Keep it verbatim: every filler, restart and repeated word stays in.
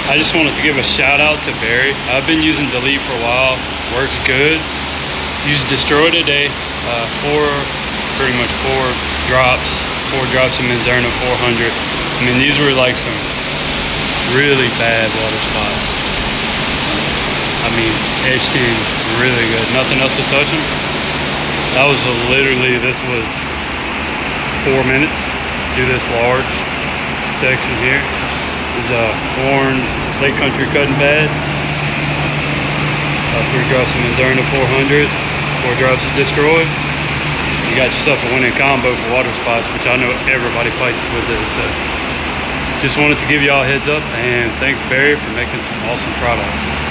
I just wanted to give a shout out to Barry. I've been using Delete for a while, works good. Used Destroy today, uh, four, pretty much four drops, four drops of menzerna four hundred. I mean, these were like some really bad water spots. I mean, etched in really good. Nothing else to touch them. That was a, literally, this was four minutes. Do this large section here. This is a corn lake country cutting pad. Uh, three drops of menzerna four hundred, four drops of Destroy. You got yourself a winning combo for water spots, which I know everybody fights with this. So just wanted to give y'all a heads up, and thanks Barry for making some awesome products.